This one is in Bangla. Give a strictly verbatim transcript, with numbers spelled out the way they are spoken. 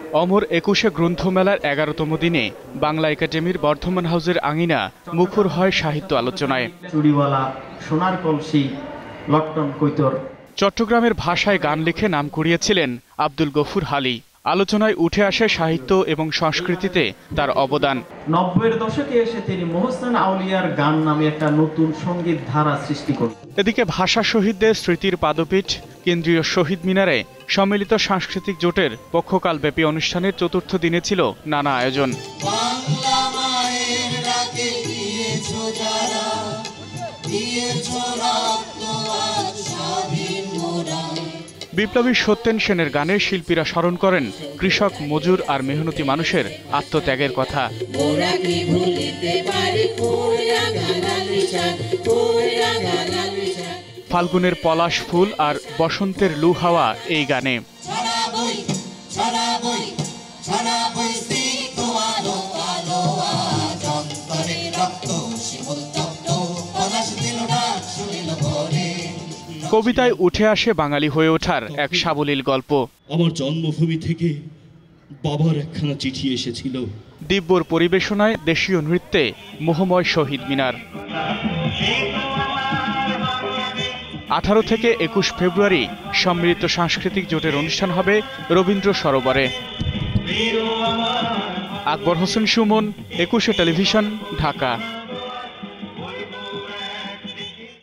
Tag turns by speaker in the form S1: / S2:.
S1: অমর একুশে গ্রন্থমেলার এগারোতম দিনে বাংলা একাডেমির বর্ধমান হাউসের আঙিনা মুখর হয় সাহিত্য আলোচনায়।
S2: চুড়িওয়ালা, সোনার কলসি, লটকন কৈতর।
S1: চট্টগ্রামের ভাষায় গান লিখে নাম কুড়িয়েছিলেন আব্দুল গফুর হালি। আলোচনায় উঠে আসে সাহিত্য এবং সংস্কৃতিতে তার অবদান।
S2: নব্বইয়ের দশকে এসে তিনি মোহসেন আউলিয়ার গান নামে একটা নতুন সঙ্গীত ধারা সৃষ্টি করেন।
S1: এদিকে ভাষা শহীদদের স্মৃতির পাদপীঠ কেন্দ্রীয় শহীদ মিনারে সম্মিলিত সাংস্কৃতিক জোটের পক্ষকালব্যাপী অনুষ্ঠানের চতুর্থ দিনে ছিল নানা আয়োজন। বিপ্লবী সত্যেন সেনের গানে শিল্পীরা স্মরণ করেন কৃষক, মজুর আর মেহনতি মানুষের আত্মত্যাগের কথা। ফাল্গুনের পলাশ ফুল আর বসন্তের লু হাওয়া এই গানে। কবিতায় উঠে আসে বাঙালি হয়ে ওঠার এক সাবলীল গল্প।
S3: আমার জন্মভূমি থেকে বাবার একখানা চিঠি এসেছিল।
S1: দিব্যর পরিবেশনায় দেশীয় নৃত্যে মোহময় শহীদ মিনার। আঠারো থেকে একুশ ফেব্রুয়ারি সম্মিলিত সাংস্কৃতিক জোটের অনুষ্ঠান হবে রবীন্দ্র সরোবরে। আকবর হোসেন সুমন, একুশে টেলিভিশন, ঢাকা।